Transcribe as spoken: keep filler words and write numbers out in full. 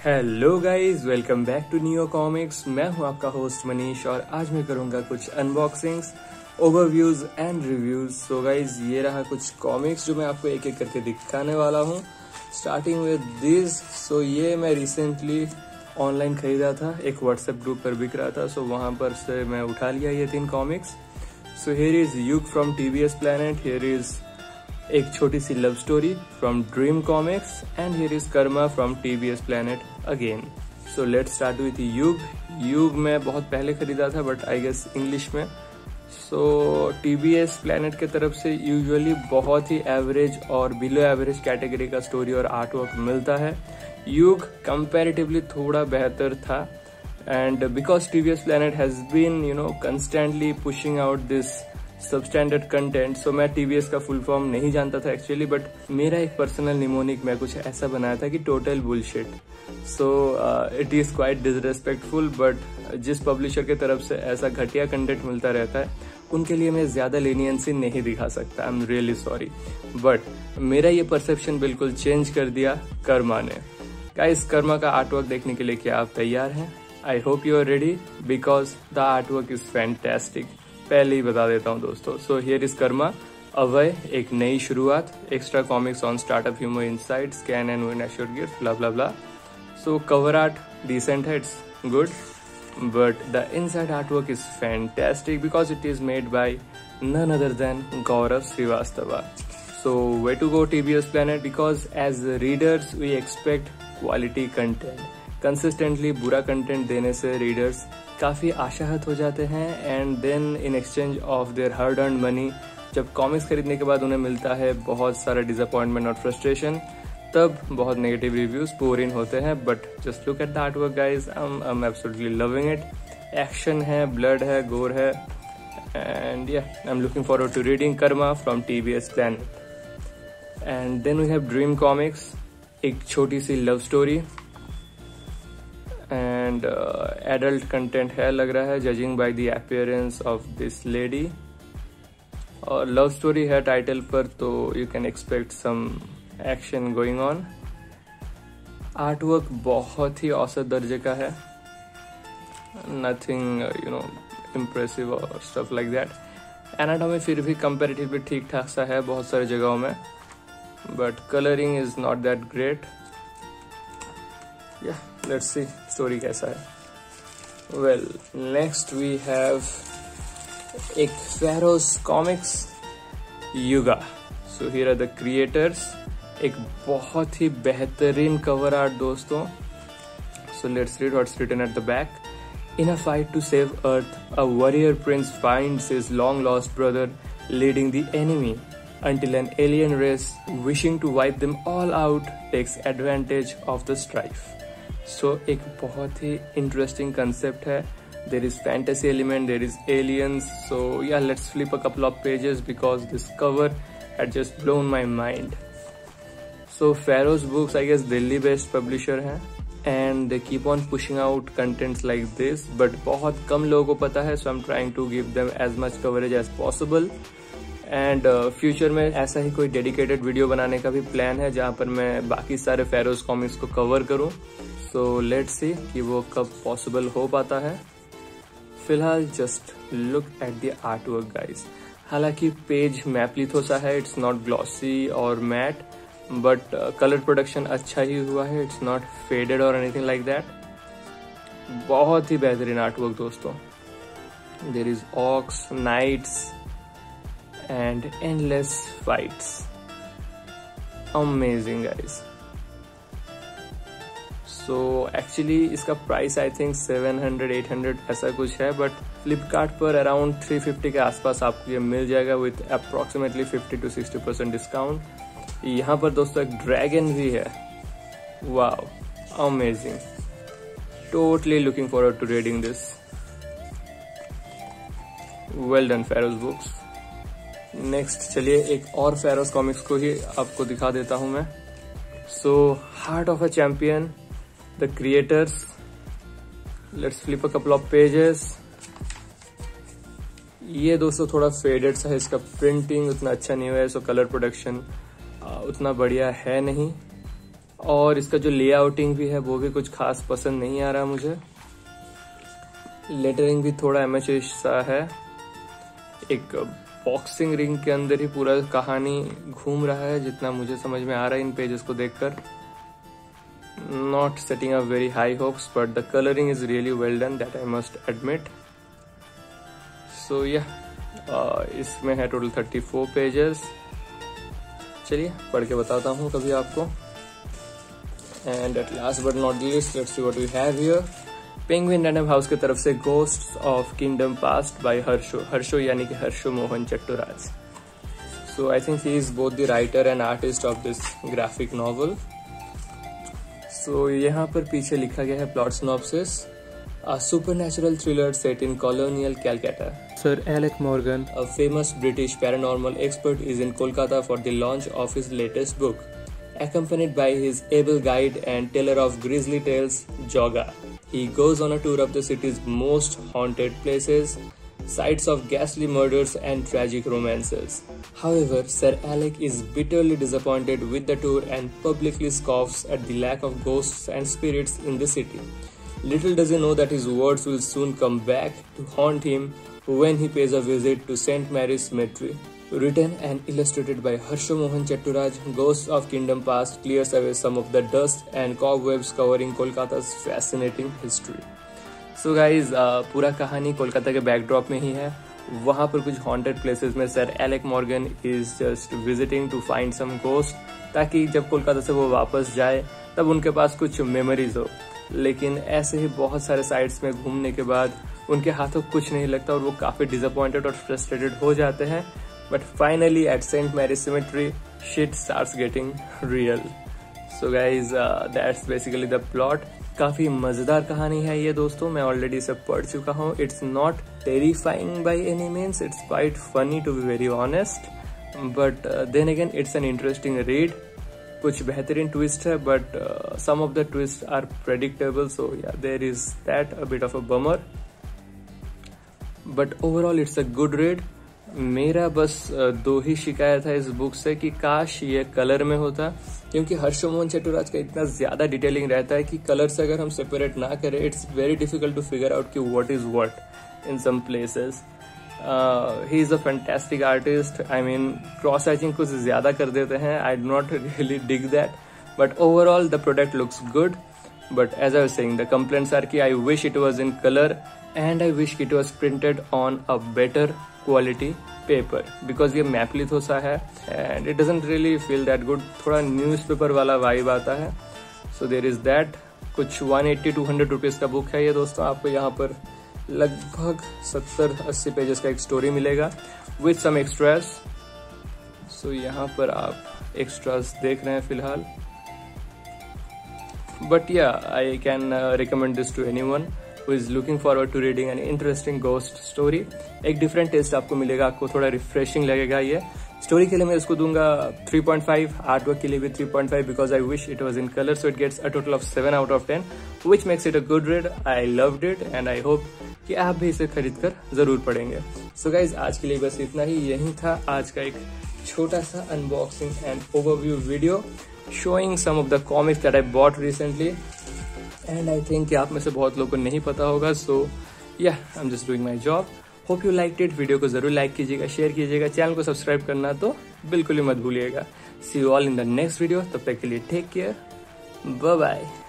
Hello guys, welcome back to new comics. मैं हूं आपका होस्ट मनीष और आज मैं करूंगा कुछ unboxings, overviews and reviews. So guys, ये रहा कुछ कॉमिक्स जो मैं आपको एक एक करके दिखाने वाला हूं। Starting with this. सो ये मैं रिसेंटली ऑनलाइन खरीदा था, एक व्हाट्सएप ग्रुप पर बिक रहा था, सो so, वहां पर से मैं उठा लिया ये तीन comics. So here is Yug from TVS Planet, here is एक छोटी सी love story from Dream Comics and here is Karma from TVS Planet again. So let's start with Yug. Yug मैं बहुत पहले खरीदा था बट आई गेस इंग्लिश में। सो टीवीएस प्लैनेट के तरफ से यूजुअली बहुत ही एवरेज और बिलो एवरेज कैटेगरी का स्टोरी और आर्ट वर्क मिलता है। युग कंपैरेटिवली थोड़ा बेहतर था and because TVS Planet has been you know constantly pushing out this substandard content. So मैं टीवीएस का फुल फॉर्म नहीं जानता था एक्चुअली, बट मेरा एक पर्सनल निमोनिक मैं कुछ ऐसा बनाया था कि total bullshit. So it is quite disrespectful, but जिस पब्लिशर के तरफ से ऐसा घटिया कंटेंट मिलता रहता है उनके लिए मैं ज्यादा लेनियंसी नहीं दिखा सकता। I am really sorry, but मेरा ये परसेप्शन बिल्कुल चेंज कर दिया कर्मा ने। गाइस, कर्मा का आर्टवर्क देखने के लिए क्या आप तैयार हैं? I hope you are ready because the artwork is fantastic. पहले ही बता देता हूँ दोस्तों। सो हियर इज कर्मा, अवय, एक नई शुरुआत, extra comics on startup humour insight, scan and win assured gift, blah blah blah. So cover art decent है, it's good, but the inside artwork is fantastic because it is made by none other than Gaurav Srivastava. So where to go T V S Planet? Because as readers we expect quality content. Consistently बुरा content देने से readers काफी आशाहत हो जाते हैं and then in exchange of their hard earned money जब comics खरीदने के बाद उन्हें मिलता है बहुत सारा डिसअपॉइंटमेंट और फ्रस्ट्रेशन, तब बहुत नेगेटिव रिव्यूज पोर इन होते हैं। But just look at the artwork guys, I am absolutely loving it. Action है, ब्लड है, गोर है and yeah I am looking forward to reading Karma from TVS Planet. And then we have Dream Comics, एक छोटी सी love story and adult content है लग रहा है judging by the appearance of this lady. और लव स्टोरी है title पर, तो you can expect some action going on. Artwork बहुत ही औसत दर्जे का है, नथिंग यू नो इम्प्रेसिव और स्टफ लाइक दैट। एनाटॉमी फिर भी कंपैरेटिवली ठीक ठाक सा है बहुत सारी जगहों में, but colouring is not that great. Yeah let's see story कैसा है। वेल, नेक्स्ट वी हैव एक Feroz comics, Yuga. So here are the creators. एक बहुत ही बेहतरीन कवर आर्ट दोस्तों। So let's read what's written at the back. In a fight to save Earth, a warrior prince finds his long-lost brother leading the enemy until an alien race wishing to wipe them all out takes advantage of the strife. So एक बहुत ही interesting concept है. There is fantasy element, there is aliens. So yeah, let's flip a couple of pages because this cover had just blown my mind. So Feroz Books, I guess Delhi based publisher है and they keep on pushing out contents like this, but बहुत कम लोगों को पता है, so I'm trying to give them as much coverage as possible. and uh, future में ऐसा ही कोई dedicated video बनाने का भी प्लान है जहाँ पर मैं बाकी सारे फेरोज कॉमिक्स को कवर करूँ। so let's see कि वो कब पॉसिबल हो पाता है। फिलहाल just look at the artwork guys। हालांकि पेज मैपलिथो सा है, इट्स नॉट ग्लॉसी और मैट, बट कलर प्रोडक्शन अच्छा ही हुआ है, इट्स नॉट फेडेड और एनीथिंग लाइक दैट। बहुत ही बेहतरीन आर्टवर्क दोस्तों। There is orcs, knights and endless fights. Amazing guys. So actually इसका price I think seven hundred eight hundred ऐसा कुछ है, बट फ्लिपकार्ट पर अराउंड थ्री फिफ्टी के आसपास आपको ये मिल जाएगा with approximately fifty to sixty percent discount. यहाँ पर दोस्तों एक ड्रैगन भी है। Wow, amazing. Totally looking forward to reading this. Well done Feroz books. Next चलिए एक और फेरोज कॉमिक्स को ही आपको दिखा देता हूं मैं। So heart of a champion, the creators. Let's flip a couple of pages. ये दोस्तों थोड़ा फेडेड सा है, इसका प्रिंटिंग उतना अच्छा नहीं हुआ है, सो कलर प्रोडक्शन उतना बढ़िया है नहीं। और इसका जो लेआउटिंग भी है वो भी कुछ खास पसंद नहीं आ रहा मुझे। लेटरिंग भी थोड़ा एमेचरिश सा है। एक बॉक्सिंग रिंग के अंदर ही पूरा कहानी घूम रहा है जितना मुझे समझ में आ रहा है इन पेजेस को देखकर। Not setting up very high hopes but the colouring is really well done, that I must admit. So yeah इसमें है टोटल थर्टी फोर पेजेस। चलिए पढ़ के बताता हूँ कभी आपको। And at last but not least, let's see what we have here. Penguin random house की तरफ से ghosts of kingdom past by Harsho, Harsho यानी कि Harsho Mohan Chattoraj. So I think he is both the writer and artist of this graphic novel. So यहाँ पर पीछे लिखा गया है plot synopsis. A supernatural thriller set in colonial Calcutta. Sir Alec Morgan, a famous British paranormal expert, is in Kolkata for the launch of his latest book, accompanied by his able guide and teller of grisly tales, Joga. He goes on a tour of the city's most haunted places, sites of ghastly murders and tragic romances. However, Sir Alec is bitterly disappointed with the tour and publicly scoffs at the lack of ghosts and spirits in the city. Little does he know that his words will soon come back to haunt him when he pays a visit to Saint Mary's Cemetery. Written and illustrated by Harsho Mohan Chatturaj, Ghosts of Kingdom Past clears away some of the dust and cobwebs covering Kolkata's fascinating history. So guys, uh, पूरा कहानी कोलकाता के backdrop में ही है। वहाँ पर कुछ haunted places में sir Alec Morgan is just visiting to find some ghost, ताकि जब कोलकाता से वो वापस जाए तब उनके पास कुछ मेमोरीज हो। लेकिन ऐसे ही बहुत सारे साइट्स में घूमने के बाद उनके हाथों कुछ नहीं लगता और वो काफी डिसअपॉइंटेड और फ्रस्ट्रेटेड हो जाते हैं। But finally at saint Mary's cemetery shit starts getting real. So guys that's basically the plot. काफी मजेदार कहानी है ये दोस्तों, मैं ऑलरेडी इसे पढ़ चुका हूँ। It's not terrifying by any means, it's quite funny to be very honest, but then again it's an interesting read. कुछ बेहतरीन ट्विस्ट है but some of the twist are predictable, so yeah there is that a bit of a bummer, but overall it's a good read. मेरा बस uh, दो ही शिकायत है इस book से कि काश ये कलर में होता, क्योंकि हर्षो मोहन चट्टोराज का इतना ज्यादा डिटेलिंग रहता है कि कलर से अगर हम सेपरेट ना करें it's very difficult to figure out कि what is what in some places. He is a fantastic artist. I mean cross hatching कुछ ज्यादा कर देते हैं, I do not really dig that, but overall the product looks good. But as I was saying, the complaints are कि I wish it was in colour and I wish it was printed on a better quality paper, because ये मैपलिथोसा है and it doesn't really feel that good. थोड़ा newspaper वाला vibe आता है। So there is that. कुछ one eighty to hundred rupees का book है ये दोस्तों। आपको यहाँ पर लगभग सत्तर अस्सी पेजेस का एक स्टोरी मिलेगा विथ सम एक्स्ट्रास। सो यहाँ पर आप एक्स्ट्रास देख रहे हैं फिलहाल, but yeah I can recommend this to anyone who is looking forward to reading an interesting ghost story. एक डिफरेंट टेस्ट आपको मिलेगा, आपको थोड़ा रिफ्रेशिंग लगेगा। ये स्टोरी के लिए मैं इसको दूंगा three point five, art work के लिए भी three point five, because I wish it was in colour, so it gets a total of seven out of ten, which makes it a good read. I loved it and I hope कि आप भी इसे खरीद कर जरूर पढ़ेंगे। So guys, आज के लिए बस इतना ही। यही था आज का एक छोटा सा unboxing and overview video showing some of the comics that I bought recently, and I think कि आप में से बहुत लोगों को नहीं पता होगा। So yeah I am just doing my job. Hope you liked it. Video को जरूर लाइक कीजिएगा, शेयर कीजिएगा, चैनल को सब्सक्राइब करना तो बिल्कुल ही मत भूलिएगा। See you all in the next video. तब तक के लिए टेक केयर, बाय बाय।